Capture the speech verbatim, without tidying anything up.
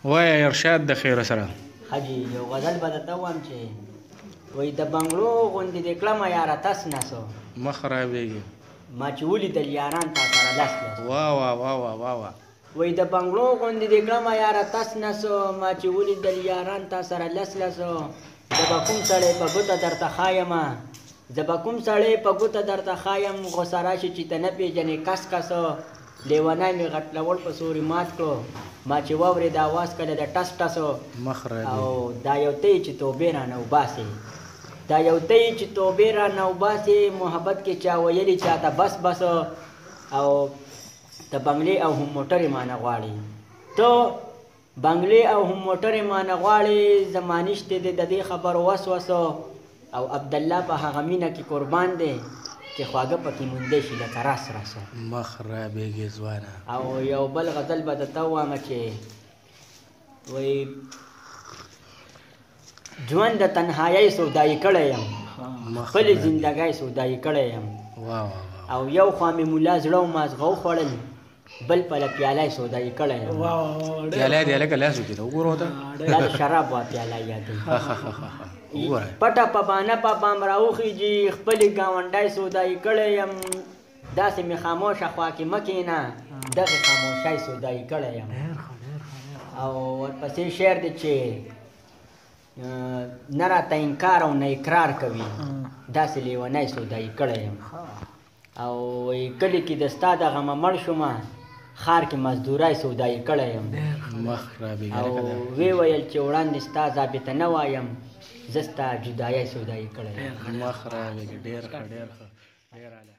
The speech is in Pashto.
وای ارشاد د خیر سره حاجی یو غزل به درته ووایم چې وایي د بنګلو غوندې دې کړمه یاره تس نسو مخ خرابېږي ما چې ولیدل یاران تا سره لس لس واه واه واه واه واه واه وایي د بنګلو غوندې دې کړمه یاره تس نسو ما چې ولیدل یاران تا سره لس لسو زه به کوم سړی په ګوته درته ښایمه زه به کوم سړی په ګوته درته ښایم غوسه راشي چې ته نه پېژنې کس کسو لیونی مې غټلول په سوري مات کړو ما چې واورېد اواز کله د ټس ټسو او دا یو ته یې چې توبې رانه وباسې دا یو ته یې چې توبې رانه وباسې محبت کې چا ویلي چاته بس بس او ته بنګلې او هم موټرې مانه غواړي ته بنګلې او هم موټرې مانه غواړي زما نشته دی د دې خبرو وس وسو او عبدالله په هغه مینه کې قربان دی چې خواږه پکې موندی شي لکه راس راسو مخ رابېږي ځوانه او یو بل غزل به درته ووایم چې وایي ژوند د تنهایۍ سودایي کړی یم خپلې زندګۍ سودایي کړی یم او یو خوا مې ملا زړه او مازغه وخوړل بل پله پیاله سودایي کړی یم پیاله دې هلکه لاس وکړي وګوره ورته دا د شراب وا پیاله یادوي پټه په بانه په بام راوخیږي خپلې ګاونډی سودایي کړی یم داسې مې خاموشه خوا کې مه کښېنه دغې خاموشۍ سودایي کړی یم او ورپسې شعر دی چې نه راته انکار او نه اقرار کوي داسې لیونی سودایي کړی یم او کلي کې د ستا د غمه مړ شومه ښار کې مزدورۍ سودایي کړی یم او ویې ویل چې وړاندې ستا ضابطه نه وایم زه ستا جدایۍ سودایي کړی یم مخ رابېږي ډېر ښه ډېر ښه ډېر